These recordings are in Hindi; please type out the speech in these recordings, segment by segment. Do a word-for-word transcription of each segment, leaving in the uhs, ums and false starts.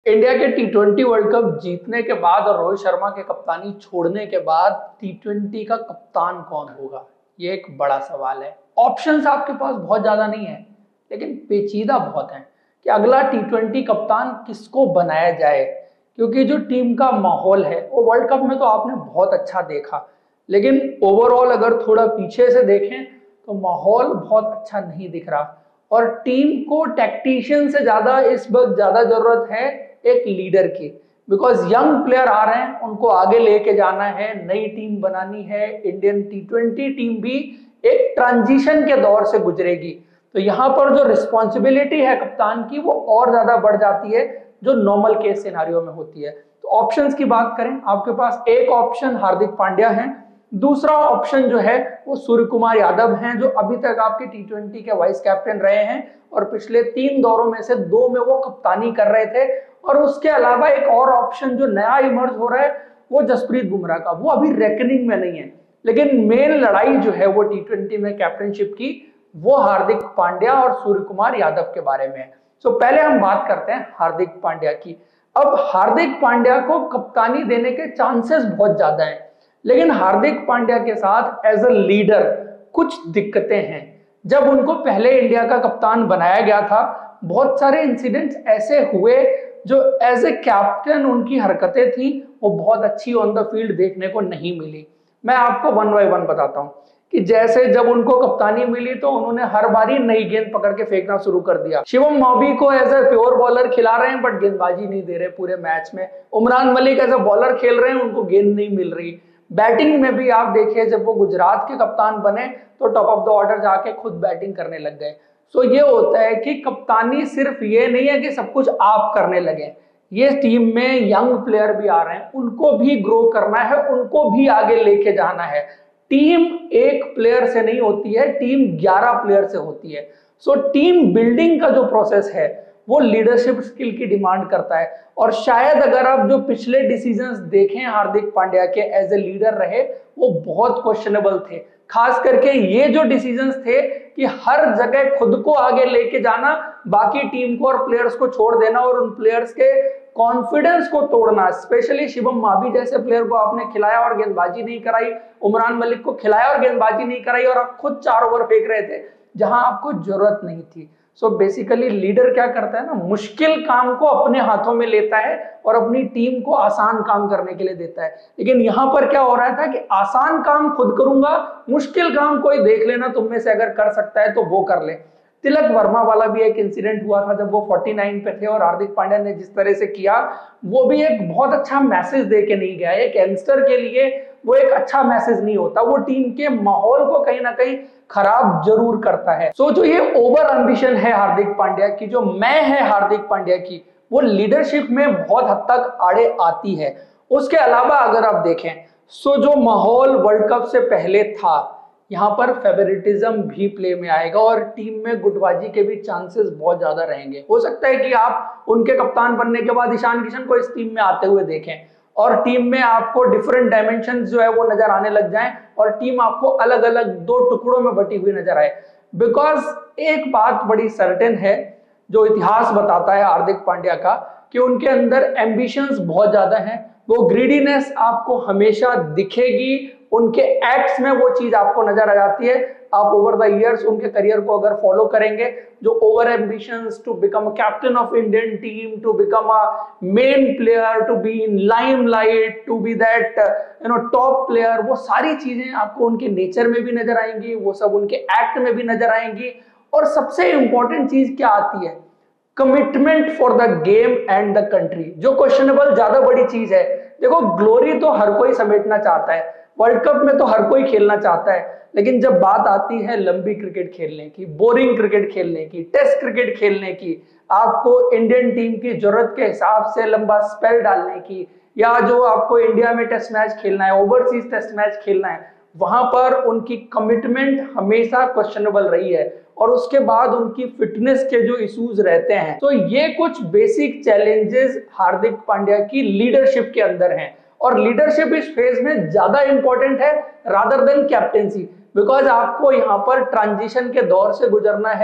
इंडिया के टी ट्वेंटी वर्ल्ड कप जीतने के बाद और रोहित शर्मा के कप्तानी छोड़ने के बाद टी ट्वेंटी का कप्तान कौन होगा, ये एक बड़ा सवाल है। ऑप्शंस आपके पास बहुत ज्यादा नहीं है, लेकिन पेचीदा बहुत है कि अगला टी ट्वेंटी कप्तान किसको बनाया जाए, क्योंकि जो टीम का माहौल है वो वर्ल्ड कप में तो आपने बहुत अच्छा देखा, लेकिन ओवरऑल अगर थोड़ा पीछे से देखें तो माहौल बहुत अच्छा नहीं दिख रहा। और टीम को टैक्टिशियन से ज्यादा इस वक्त ज्यादा जरूरत है एक लीडर की, बिकॉज यंग प्लेयर आ रहे हैं, उनको आगे लेके जाना है, नई टीम बनानी है। इंडियन टी ट्वेंटी टीम भी एक ट्रांजिशन के दौर से गुजरेगी, तो यहाँ पर जो रिस्पॉन्सिबिलिटी है कप्तान की वो और ज्यादा बढ़ जाती है जो नॉर्मल केस सिनारियो में होती है। तो ऑप्शंस की बात करें, आपके पास एक ऑप्शन हार्दिक पांड्या है, दूसरा ऑप्शन जो है वो सूर्य कुमार यादव हैं, जो अभी तक आपके टी ट्वेंटी के वाइस कैप्टन रहे हैं और पिछले तीन दौरों में से दो में वो कप्तानी कर रहे थे। और उसके अलावा एक और ऑप्शन जो नया इमर्ज हो रहा है वो जसप्रीत बुमराह का, वो अभी रेकनिंग में नहीं है, लेकिन मेन लड़ाई जो है वो टी ट्वेंटी में कैप्टनशिप की वो हार्दिक पांड्या और सूर्य कुमार यादव के बारे में है। सो पहले हम बात करते हैं हार्दिक पांड्या की। अब हार्दिक पांड्या को कप्तानी देने के चांसेस बहुत ज्यादा हैं, लेकिन हार्दिक पांड्या के साथ एज अ लीडर कुछ दिक्कतें हैं। जब उनको पहले इंडिया का कप्तान बनाया गया था, बहुत सारे इंसिडेंट्स ऐसे हुए जो एज ए कैप्टन उनकी हरकतें थी वो बहुत अच्छी ऑन द फील्ड देखने को नहीं मिली। मैं आपको वन बाय वन बताता हूँ कि जैसे जब उनको कप्तानी मिली तो उन्होंने हर बारी नई गेंद पकड़ के फेंकना शुरू कर दिया। शिवम मॉबी को एज ए प्योर बॉलर खिला रहे हैं बट गेंदबाजी नहीं दे रहे पूरे मैच में। Umran Malik as a bowler खेल रहे हैं, उनको गेंद नहीं मिल रही। बैटिंग में भी आप देखिए, जब वो गुजरात के कप्तान बने तो टॉप ऑफ द ऑर्डर जाके खुद बैटिंग करने लग गए। सो ये होता है कि कप्तानी सिर्फ ये नहीं है कि सब कुछ आप करने लगे, ये टीम में यंग प्लेयर भी आ रहे हैं, उनको भी ग्रो करना है, उनको भी आगे लेके जाना है। टीम एक प्लेयर से नहीं होती है, टीम ग्यारह प्लेयर से होती है। सो टीम बिल्डिंग का जो प्रोसेस है वो लीडरशिप स्किल की डिमांड करता है। और शायद अगर आप जो पिछले डिसीजंस देखें हार्दिक पांड्या के एज ए लीडर रहे वो बहुत क्वेश्चनेबल थे, खास करके ये जो डिसीजंस थे कि हर जगह खुद को आगे लेके जाना, बाकी टीम को और प्लेयर्स को छोड़ देना और उन प्लेयर्स के कॉन्फिडेंस को तोड़ना। स्पेशली शिवम मावी जैसे प्लेयर को आपने खिलाया और गेंदबाजी नहीं कराई, उमरान मलिक को खिलाया और गेंदबाजी नहीं कराई, और आप खुद चार ओवर फेंक रहे थे जहां आपको जरूरत नहीं थी। सो बेसिकली लीडर क्या करता है ना, मुश्किल काम को अपने हाथों में लेता है और अपनी टीम को आसान काम करने के लिए देता है। लेकिन यहाँ पर क्या हो रहा था कि आसान काम खुद करूंगा, मुश्किल काम कोई देख लेना तुम में से अगर कर सकता है तो वो कर ले। तिलक वर्मा वाला भी एक इंसिडेंट हुआ था जब वो उनचास पे थे और हार्दिक पांड्या ने जिस तरह से किया वो भी एक बहुत अच्छा मैसेज दे के नहीं गया। एक यंगस्टर के लिए वो एक अच्छा मैसेज नहीं होता, वो टीम के माहौल को कहीं ना कहीं खराब जरूर करता है। सो जो ये ओवर एम्बिशन है हार्दिक पांड्या की, जो मैं है हार्दिक पांड्या की, वो लीडरशिप में बहुत हद तक आड़े आती है। उसके अलावा अगर आप देखें सो जो माहौल वर्ल्ड कप से पहले था, यहाँ पर फेवरेटिज्म भी प्ले में आएगा और टीम में गुटबाजी के भी चांसेस बहुत ज्यादा रहेंगे। हो सकता है कि आप उनके कप्तान बनने के बाद ईशान किशन को इस टीम में आते हुए देखें और टीम में आपको डिफरेंट डायमेंशन जो है वो नजर आने लग जाएं और टीम आपको अलग अलग दो टुकड़ों में बटी हुई नजर आए। बिकॉज एक बात बड़ी सर्टेन है जो इतिहास बताता है हार्दिक पांड्या का, कि उनके अंदर एम्बिशंस बहुत ज्यादा हैं, वो ग्रीडीनेस आपको हमेशा दिखेगी, उनके एक्ट्स में वो चीज आपको नजर आ जाती है। आप ओवर द इयर्स उनके करियर को अगर फॉलो करेंगे, जो over ambitions to become captain of Indian team, to become a main player, to be in limelight, to be that you know top player, वो सारी चीजें आपको उनके नेचर में भी नजर आएंगी, वो सब उनके एक्ट में भी नजर आएंगी। और सबसे इंपॉर्टेंट चीज क्या आती है, commitment for the game and the country, जो क्वेश्चनेबल ज्यादा बड़ी चीज है। देखो ग्लोरी तो हर कोई समेटना चाहता है, वर्ल्ड कप में तो हर कोई खेलना चाहता है, लेकिन जब बात आती है लंबी क्रिकेट खेलने की, बोरिंग क्रिकेट खेलने की, टेस्ट क्रिकेट खेलने की, आपको इंडियन टीम की जरूरत के हिसाब से लंबा स्पेल डालने की, या जो आपको इंडिया में टेस्ट मैच खेलना है, ओवरसीज टेस्ट मैच खेलना है, वहां पर उनकी कमिटमेंट हमेशा क्वेश्चनेबल रही है। और उसके बाद उनकी फिटनेस के जो इश्यूज रहते हैं, तो ये कुछ बेसिक चैलेंजेस हार्दिक पांड्या की लीडरशिप के अंदर हैं। और लीडरशिप इस फेज में ज्यादा इंपॉर्टेंट है रादर देन कैप्टेंसी, बिकॉज आपको यहाँ पर ट्रांजिशन के दौर से गुजरना है,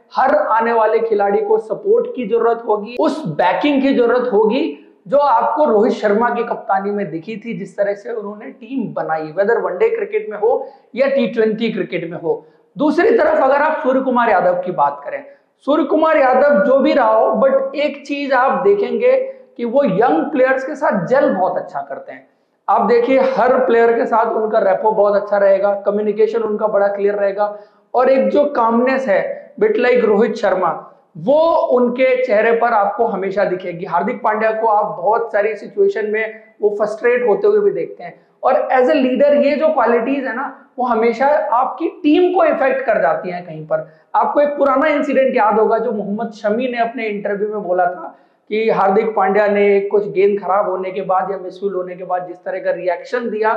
हर आने वाले खिलाड़ी को सपोर्ट की जरूरत होगी, उस बैकिंग की जरूरत होगी जो आपको रोहित शर्मा की कप्तानी में दिखी थी, जिस तरह से उन्होंने टीम बनाई, वेदर वनडे क्रिकेट में हो या टी ट्वेंटी क्रिकेट में हो। दूसरी तरफ अगर आप सूर्य कुमार यादव की बात करें, सूर्य कुमार यादव जो भी रहा हो, बट एक चीज आप देखेंगे कि वो यंग प्लेयर्स के साथ जेल बहुत अच्छा करते हैं। आप देखिए हर प्लेयर के साथ उनका रेपो बहुत अच्छा रहेगा, कम्युनिकेशन उनका बड़ा क्लियर रहेगा, और एक जो कामनेस है बिट लाइक रोहित शर्मा, वो उनके चेहरे पर आपको हमेशा दिखेगी। हार्दिक पांड्या को आप बहुत सारी सिचुएशन में वो फ्रस्ट्रेट होते हुए भी देखते हैं, और एज ए लीडर ये जो क्वालिटीज है ना, वो हमेशा आपकी टीम को इफेक्ट कर जाती हैं कहीं पर। आपको एक पुराना इंसिडेंट याद होगा जो मोहम्मद शमी ने अपने इंटरव्यू में बोला था कि हार्दिक पांड्या ने कुछ गेंद खराब होने के बाद या मिसफील होने के बाद जिस तरह का रिएक्शन दिया,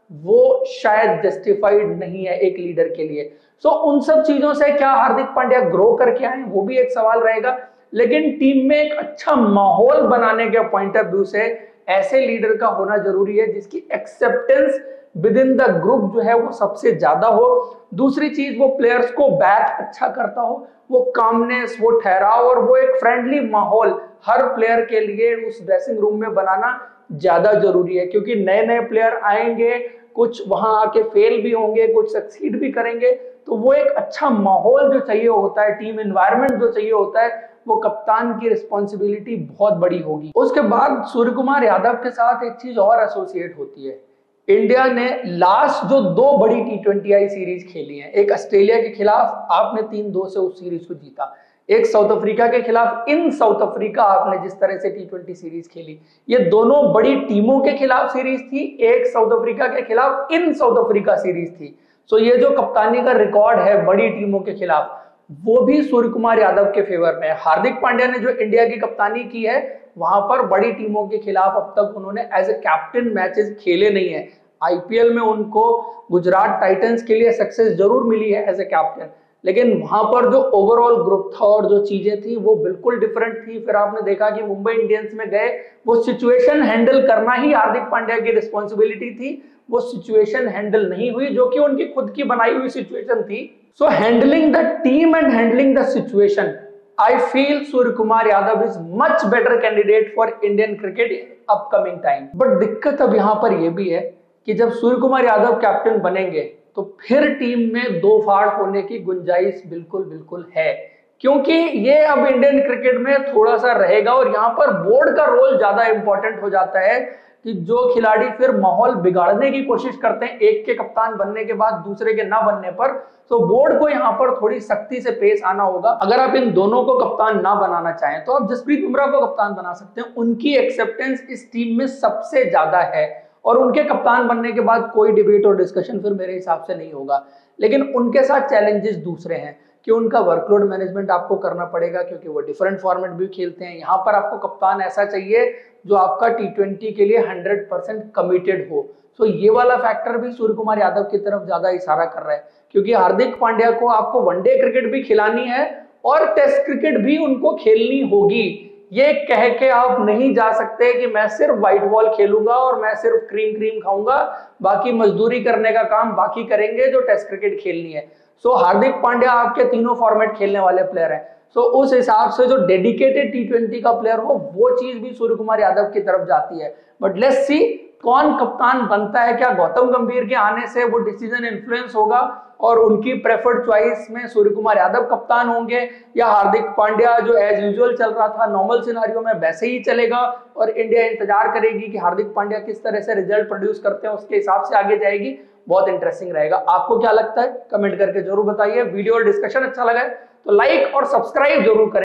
वो शायद जस्टिफाइड नहीं है एक लीडर के लिए। सो so, उन सब चीजों से क्या हार्दिक पांड्या ग्रो करके आए, वो भी एक सवाल रहेगा। लेकिन टीम में एक अच्छा माहौल बनाने के पॉइंट ऑफ व्यू से ऐसे लीडर का होना जरूरी है जिसकी acceptance within the group जो है वो सबसे ज्यादा हो। दूसरी चीज, वो प्लेयर्स को बैक अच्छा करता हो, वो कामनेस, वो ठहराव और वो एक फ्रेंडली माहौल हर प्लेयर के लिए उस ड्रेसिंग रूम में बनाना ज्यादा जरूरी है, क्योंकि नए नए प्लेयर आएंगे, कुछ वहां आके फेल भी होंगे, कुछ सक्सीड भी करेंगे, तो वो एक अच्छा माहौल जो चाहिए होता है, टीम एनवायरनमेंट जो चाहिए होता है, वो कप्तान की रिस्पॉन्सिबिलिटी बहुत बड़ी होगी। उसके बाद सूर्य कुमार यादव के साथ एक चीज और एसोसिएट होती है। इंडिया ने लास्ट जो दो बड़ी टी ट्वेंटी आई सीरीज खेली हैं, एक ऑस्ट्रेलिया के खिलाफ आपने तीन दो से उस सीरीज को जीता, एक साउथ अफ्रीका के खिलाफ इन साउथ अफ्रीका आपने जिस तरह से टी ट्वेंटी सीरीज खेली, ये दोनों बड़ी टीमों के खिलाफ सीरीज थी, एक साउथ अफ्रीका के खिलाफ इन साउथ अफ्रीका सीरीज थी। सो ये जो कप्तानी का रिकॉर्ड है बड़ी टीमों के खिलाफ, वो भी सूर्य कुमार यादव के फेवर में है। हार्दिक पांड्या ने जो इंडिया की कप्तानी की है, वहां पर बड़ी टीमों के खिलाफ अब तक उन्होंने एज ए कैप्टन मैचेस खेले नहीं है। आईपीएल में उनको गुजरात टाइटंस के लिए सक्सेस जरूर मिली है एज ए कैप्टन, लेकिन वहां पर जो ओवरऑल ग्रुप था और जो चीजें थी वो बिल्कुल डिफरेंट थी। फिर आपने देखा कि मुंबई इंडियंस में गए, वो सिचुएशन हैंडल करना ही हार्दिक पांड्या की रिस्पॉन्सिबिलिटी थी, वो सिचुएशन हैंडल नहीं हुई जो कि उनकी खुद की बनाई हुई सिचुएशन थी। So handling the team and handling the situation, I feel Surya Kumar Yadav is much better candidate for Indian cricket in upcoming time. But दिक्कत अब यहाँ पर यह भी है कि जब सूर्य कुमार यादव कैप्टन बनेंगे तो फिर टीम में दो फाड़ होने की गुंजाइश बिल्कुल बिल्कुल है, क्योंकि ये अब इंडियन क्रिकेट में थोड़ा सा रहेगा और यहाँ पर बोर्ड का रोल ज्यादा इंपॉर्टेंट हो जाता है कि जो खिलाड़ी फिर माहौल बिगाड़ने की कोशिश करते हैं एक के कप्तान बनने के बाद दूसरे के ना बनने पर, तो बोर्ड को यहाँ पर थोड़ी सख्ती से पेश आना होगा। अगर आप इन दोनों को कप्तान ना बनाना चाहें तो आप जसप्रीत बुमराह को कप्तान बना सकते हैं, उनकी एक्सेप्टेंस इस टीम में सबसे ज्यादा है और उनके कप्तान बनने के बाद कोई डिबेट और डिस्कशन फिर मेरे हिसाब से नहीं होगा। लेकिन उनके साथ चैलेंजेस दूसरे हैं कि उनका वर्कलोड मैनेजमेंट आपको करना पड़ेगा, क्योंकि वो डिफरेंट फॉर्मेट भी खेलते हैं। यहाँ पर आपको कप्तान ऐसा चाहिए जो आपका टी ट्वेंटी के लिए हंड्रेड परसेंट कमिटेड हो। सो ये वाला फैक्टर भी सूर्य कुमार यादव की तरफ ज्यादा इशारा कर रहा है, क्योंकि हार्दिक पांड्या को आपको वनडे क्रिकेट भी खिलानी है और टेस्ट क्रिकेट भी उनको खेलनी होगी। ये कह के आप नहीं जा सकते कि मैं सिर्फ व्हाइट बॉल खेलूंगा और मैं सिर्फ क्रीम क्रीम खाऊंगा, बाकी मजदूरी करने का काम बाकी करेंगे जो टेस्ट क्रिकेट खेलनी है। सो so, हार्दिक पांड्या आपके तीनों फॉर्मेट खेलने वाले प्लेयर हैं। सो so, उस हिसाब से जो डेडिकेटेड टी ट्वेंटी का प्लेयर हो वो चीज भी सूर्य कुमार यादव की तरफ जाती है। बट लेट्स सी कौन कप्तान बनता है। क्या गौतम गंभीर के आने से वो डिसीजन इन्फ्लुएंस होगा और उनकी प्रेफर्ड चॉइस में सूर्य कुमार यादव कप्तान होंगे, या हार्दिक पांड्या जो एज यूजुअल चल रहा था नॉर्मल सिनारियो में वैसे ही चलेगा और इंडिया इंतजार करेगी कि हार्दिक पांड्या किस तरह से रिजल्ट प्रोड्यूस करते हैं, उसके हिसाब से आगे जाएगी। बहुत इंटरेस्टिंग रहेगा। आपको क्या लगता है कमेंट करके जरूर बताइए। वीडियो और डिस्कशन अच्छा लगा है तो लाइक और सब्सक्राइब जरूर करें।